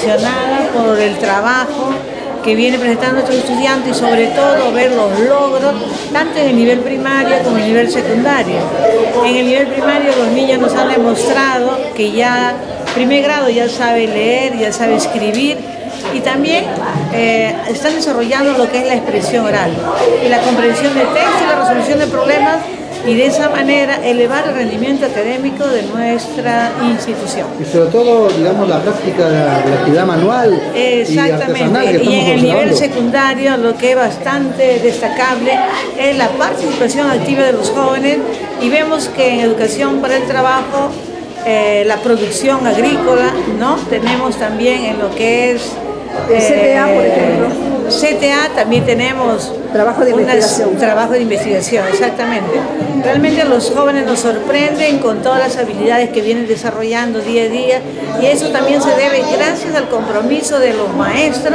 emocionada por el trabajo que viene presentando nuestros estudiantes y sobre todo ver los logros tanto en el nivel primario como en el nivel secundario. En el nivel primario los niños nos han demostrado que ya primer grado ya sabe leer, ya sabe escribir y también están desarrollando lo que es la expresión oral y la comprensión de texto y la resolución de problemas, y de esa manera elevar el rendimiento académico de nuestra institución. Y sobre todo, digamos, la práctica de la actividad manual. Exactamente. Y en el nivel secundario lo que es bastante destacable es la participación activa de los jóvenes, y vemos que en educación para el trabajo, la producción agrícola, ¿no? Tenemos también en lo que es CTA, por ejemplo. CTA, también tenemos trabajo de investigación. Trabajo de investigación, exactamente. Realmente los jóvenes nos sorprenden con todas las habilidades que vienen desarrollando día a día, y eso también se debe gracias al compromiso de los maestros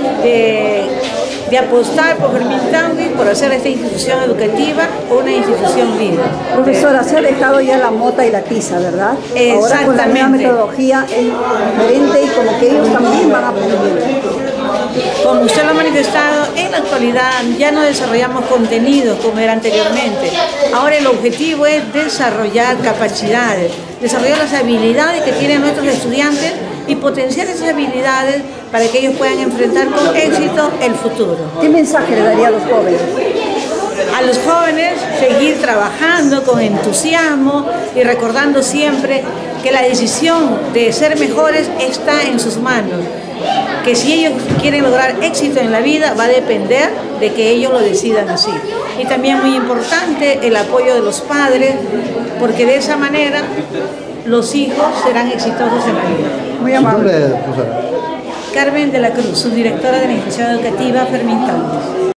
de apostar por Fermín Tanguy, por hacer esta institución educativa una institución líder. Profesora, se ha dejado ya la mota y la tiza, ¿verdad? Ahora con la nueva metodología es diferente y como que ellos también van aprendiendo. Como usted lo ha manifestado, en la actualidad ya no desarrollamos contenidos como era anteriormente. Ahora el objetivo es desarrollar capacidades, desarrollar las habilidades que tienen nuestros estudiantes y potenciar esas habilidades para que ellos puedan enfrentar con éxito el futuro. ¿Qué mensaje le daría a los jóvenes? A los jóvenes, seguir trabajando con entusiasmo y recordando siempre que la decisión de ser mejores está en sus manos. Que si ellos quieren lograr éxito en la vida, va a depender de que ellos lo decidan así. Y también muy importante el apoyo de los padres, porque de esa manera los hijos serán exitosos en la vida. Muy amable. ¿Su nombre, profesora? Carmen de la Cruz, subdirectora de la Institución Educativa Fermín Tanguy.